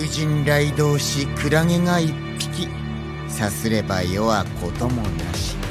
人雷同士クラゲが一匹、さすれば世はこともなし。